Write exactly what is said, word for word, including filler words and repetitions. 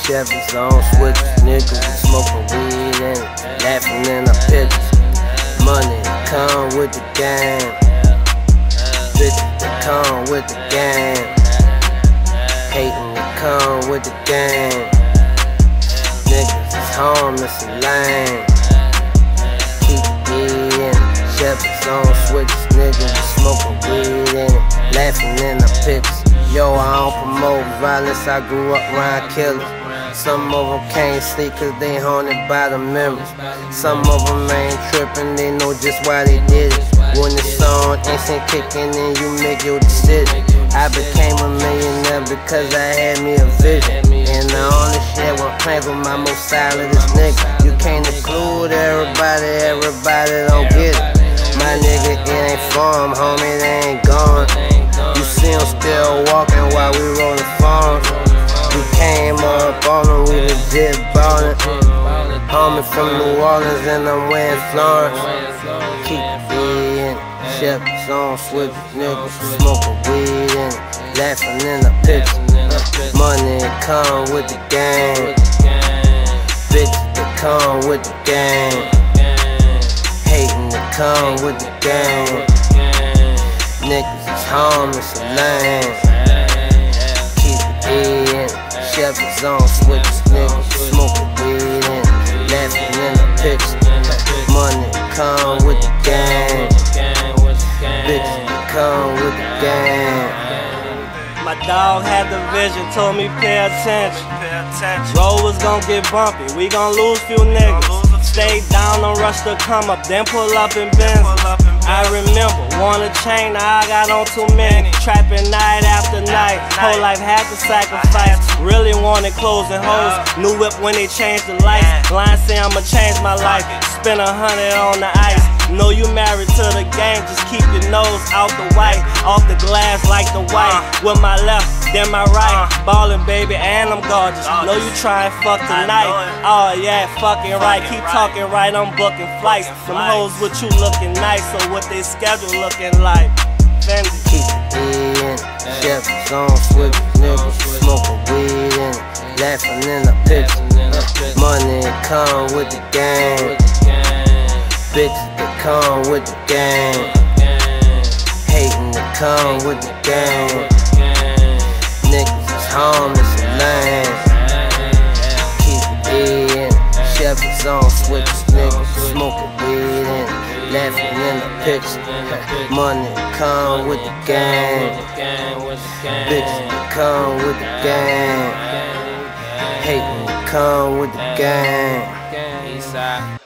Chevys on switches, niggas be smoking weed in it, laughing in our pictures. Money come with the game, bitches that come with the game, hating that come with the game. Niggas is homeless and lame, keep weed in it. Chevys on switches, niggas be smoking weed in it, laughing in our pictures. Yo, I don't promote violence, I grew up around killers. Some of them can't sleep cause they haunted by the memories. Some of them ain't tripping, they know just why they did it. When the song instant kicking in, you make your decision. I became a millionaire because I had me a vision. And I only share one plans with my most silentest nigga. You can't include everybody, everybody don't get it. My nigga, it ain't for 'em, homie, they ain't gone. You see them still walking while we rollin' phones. We came up on them, we legit ballin'. Homie from New Orleans and I'm wearing Florence. Keep weed in it, Chevys on switches, niggas smoking weed in it, laughing in the picture. Money come with the game, bitches that come with the game, hating that come with the game. Niggas is homeless and lame, keep it in it. Chevys on switches, niggas smoking weed in it, laughing in the picture. Money come with the game, bitches come with the game. My dog had the vision, told me pay attention. Road was gon' get bumpy, we gon' lose few niggas. Stay down, don't rush to come up, then pull up in Benz. I remember, want a chain, now I got on too many. Trapping night after night, whole life had to sacrifice. Really wanted clothes and hoes, new whip when they changed the lights. Line say I'ma change my life, spend a hundred on the ice. Know you married to the game, just keep your nose out the white, off the glass like the white. With my left, then my right, ballin' baby and I'm gorgeous. Know you try and fuck tonight, oh yeah, fucking right. Keep talking right, I'm booking flights. Them hoes with you looking nice, so what they schedule looking like? Fendi. Keep it in it, Chevys on switches, niggas smoking weed in it, laughing in the picture. Money come with the game, bitches that come with the game, hating that come with the game. Niggas is homeless and lame, keep it in it. Chevys on switches, niggas smoking weed in it, laughing in the picture. Money come with the game, bitches that come with the game, hating that come with the game.